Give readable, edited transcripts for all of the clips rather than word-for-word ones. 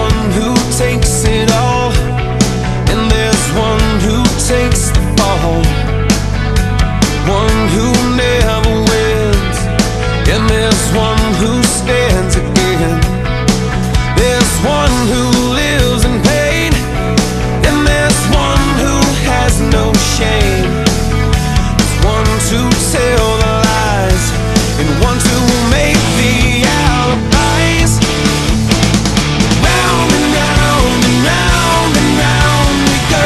one who takes it all, and there's one who takes the fall. One who never wins, and there's one who stands again. There's one who lives in pain, and there's one who has no shame. There's one to tell the lies, and one to make the alibis. Round and round and round and round we go.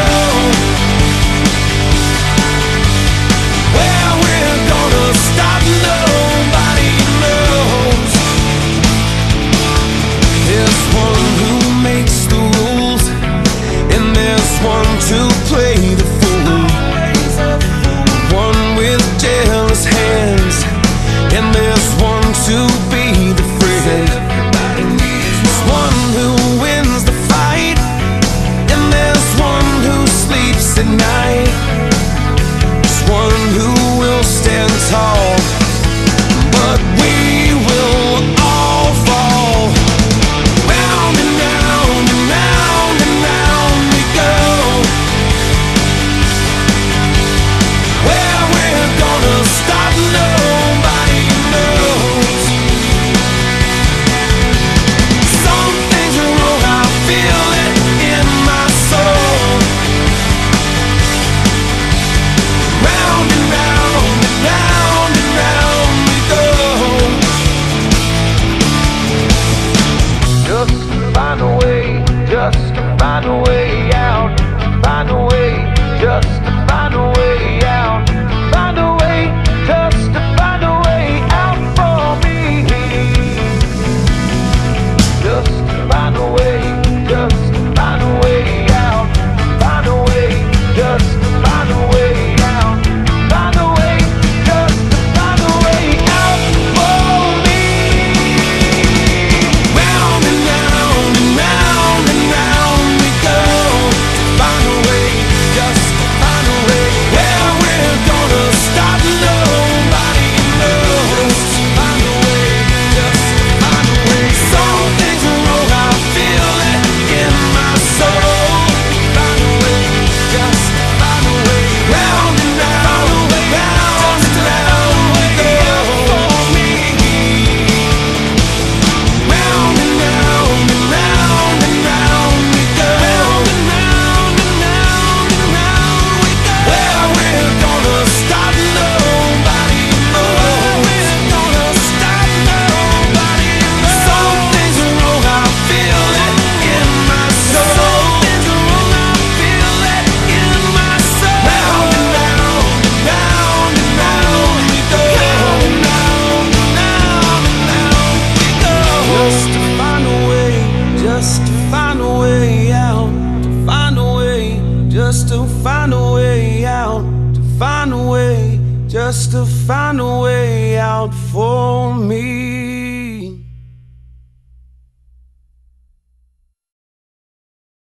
Where we're gonna stop, nobody knows. There's one who makes the rules, and there's one to play the fool. One with jealous hands, and there's one to be the friend. There's one who wins the fight, and there's one who sleeps at night. There's one who will stand tall, but we will all fall. Round and round and round and round we go. Where we're gonna stop, nobody knows. Some things are wrong, I feel it in my soul. Round and round and round and round we go. Just to find a way, just to find a way out. Find a way, just to find a way out. Find a way, just to find a way out for me. Just to find a way, just to find a way out. Find a way, just to find a way out. Find a way, just to find a way out for me. Round and round and round and round we go. Find a way, just to find a way. Where we're gonna stop, nobody knows. Find a way, just to find a way. Some things are wrong, I feel it in my soul. Find a way, just to find a way. Round and round and round and round we go for me. Round and round and round and round we go. Round and round and round and round we go. Where we're gonna stop, nobody knows. Where we're gonna stop, nobody knows. Some things are wrong, I feel it in my soul. Some things are wrong, I feel it in my soul. Round and round and round and round we go. Round and round and round and round we go. Just to find a way, just to find a way out. To find a way, just to find a way out. To find a way, just to find a way out for me.